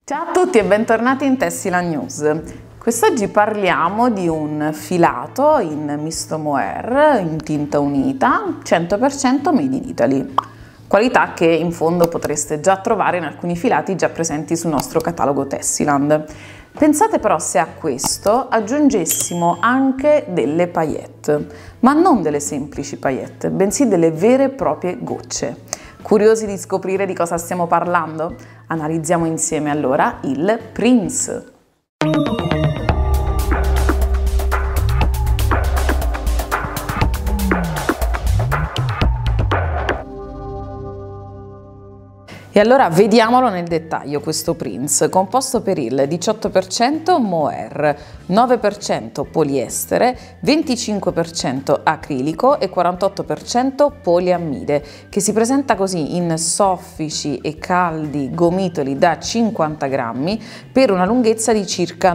Ciao a tutti e bentornati in Tessila News. Quest'oggi parliamo di un filato in misto mohair in tinta unita 100% made in Italy, qualità che in fondo potreste già trovare in alcuni filati già presenti sul nostro catalogo Tessiland. Pensate però se a questo aggiungessimo anche delle paillette, ma non delle semplici paillette, bensì delle vere e proprie gocce. Curiosi di scoprire di cosa stiamo parlando? Analizziamo insieme allora il Prince. E allora vediamolo nel dettaglio questo Prince, composto per il 18% mohair, 9% poliestere, 25% acrilico e 48% poliammide, che si presenta così in soffici e caldi gomitoli da 50 grammi per una lunghezza di circa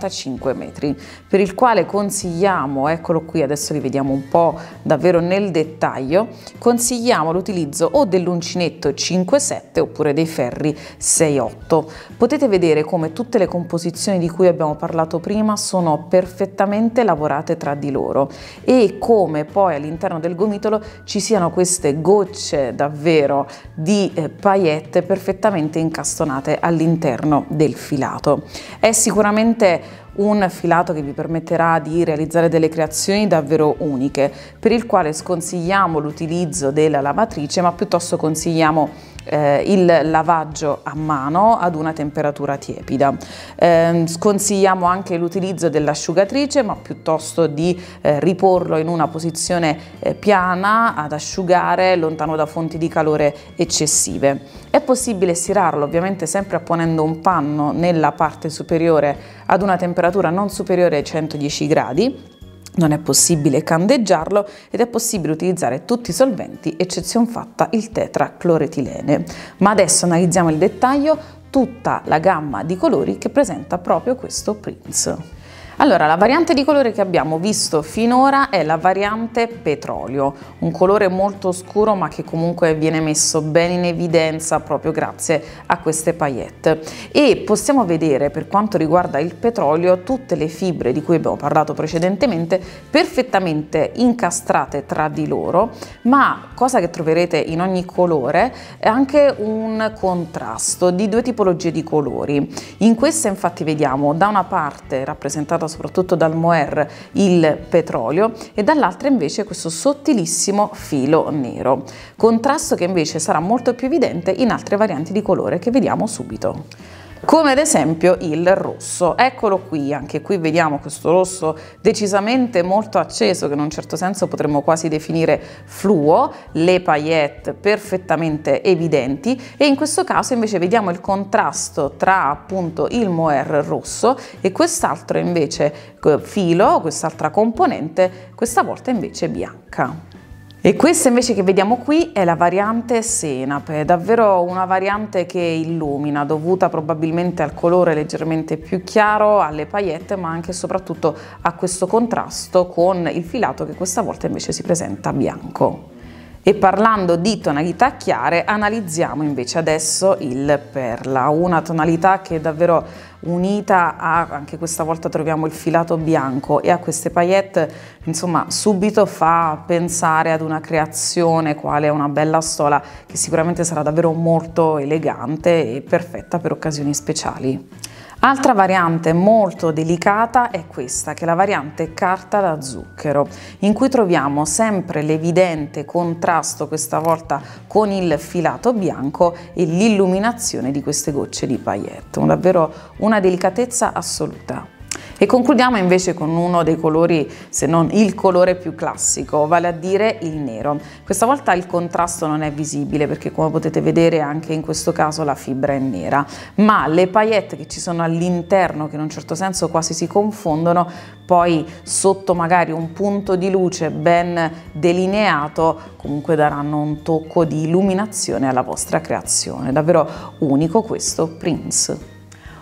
95 metri, per il quale consigliamo, eccolo qui, adesso li vediamo un po' davvero nel dettaglio, consigliamo l'utilizzo o dell'uncinetto 5-7 oppure dei ferri 6-8. Potete vedere come tutte le composizioni di cui abbiamo parlato prima sono perfettamente lavorate tra di loro e come poi all'interno del gomitolo ci siano queste gocce davvero di paillette perfettamente incastonate all'interno del filato. È sicuramente un filato che vi permetterà di realizzare delle creazioni davvero uniche, per il quale sconsigliamo l'utilizzo della lavatrice, ma piuttosto consigliamo il lavaggio a mano ad una temperatura tiepida. Sconsigliamo anche l'utilizzo dell'asciugatrice, ma piuttosto di riporlo in una posizione piana ad asciugare lontano da fonti di calore eccessive. È possibile stirarlo ovviamente sempre apponendo un panno nella parte superiore ad una temperatura non superiore ai 110 gradi. Non è possibile candeggiarlo ed è possibile utilizzare tutti i solventi, eccezion fatta il tetracloretilene. Ma adesso analizziamo il dettaglio, tutta la gamma di colori che presenta proprio questo Prince. Allora, la variante di colore che abbiamo visto finora è la variante petrolio, un colore molto scuro ma che comunque viene messo bene in evidenza proprio grazie a queste paillette. E possiamo vedere, per quanto riguarda il petrolio, tutte le fibre di cui abbiamo parlato precedentemente perfettamente incastrate tra di loro, ma cosa che troverete in ogni colore è anche un contrasto di due tipologie di colori. In questa infatti vediamo da una parte rappresentata soprattutto dal mohair il petrolio e dall'altra invece questo sottilissimo filo nero, contrasto che invece sarà molto più evidente in altre varianti di colore che vediamo subito, come ad esempio il rosso. Eccolo qui, anche qui vediamo questo rosso decisamente molto acceso che in un certo senso potremmo quasi definire fluo, le paillette perfettamente evidenti e in questo caso invece vediamo il contrasto tra appunto il mohair rosso e quest'altro invece filo, quest'altra componente, questa volta invece bianca. E questa invece che vediamo qui è la variante senape, davvero una variante che illumina, dovuta probabilmente al colore leggermente più chiaro, alle paillette, ma anche e soprattutto a questo contrasto con il filato che questa volta invece si presenta bianco. E parlando di tonalità chiare, analizziamo invece adesso il perla, una tonalità che è davvero unita a, anche questa volta troviamo il filato bianco e a queste paillette, insomma subito fa pensare ad una creazione quale una bella stola che sicuramente sarà davvero molto elegante e perfetta per occasioni speciali. Altra variante molto delicata è questa, che è la variante carta da zucchero, in cui troviamo sempre l'evidente contrasto questa volta con il filato bianco e l'illuminazione di queste gocce di paillette, davvero una delicatezza assoluta. E concludiamo invece con uno dei colori, se non il colore più classico, vale a dire il nero. Questa volta il contrasto non è visibile perché, come potete vedere, anche in questo caso la fibra è nera, ma le paillette che ci sono all'interno, che in un certo senso quasi si confondono, poi sotto magari un punto di luce ben delineato, comunque daranno un tocco di illuminazione alla vostra creazione. Davvero unico questo Prince.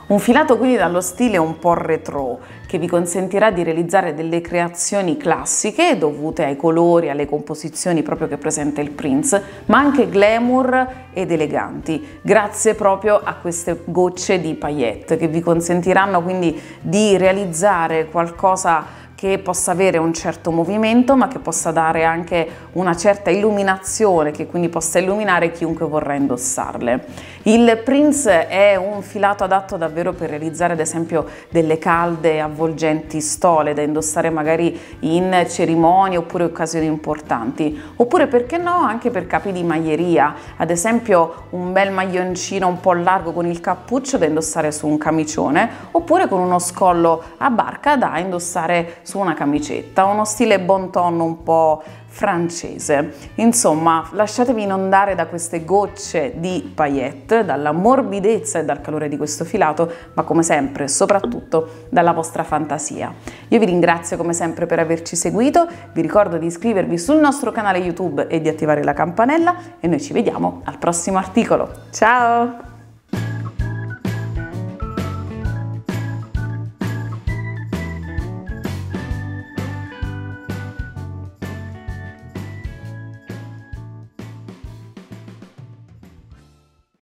Un filato quindi dallo stile un po' retro, che vi consentirà di realizzare delle creazioni classiche dovute ai colori, alle composizioni proprio che presenta il Prince, ma anche glamour ed eleganti, grazie proprio a queste gocce di paillette che vi consentiranno quindi di realizzare qualcosa che possa avere un certo movimento, ma che possa dare anche una certa illuminazione, che quindi possa illuminare chiunque vorrà indossarle. Il Prince è un filato adatto davvero per realizzare ad esempio delle calde avvolgenti stole da indossare magari in cerimonie oppure occasioni importanti, oppure perché no anche per capi di maglieria, ad esempio un bel maglioncino un po' largo con il cappuccio da indossare su un camicione, oppure con uno scollo a barca da indossare su una camicetta, uno stile bon ton un po' francese. Insomma, lasciatevi inondare da queste gocce di paillette, dalla morbidezza e dal calore di questo filato, ma come sempre, soprattutto dalla vostra fantasia. Io vi ringrazio come sempre per averci seguito, vi ricordo di iscrivervi sul nostro canale YouTube e di attivare la campanella e noi ci vediamo al prossimo articolo. Ciao!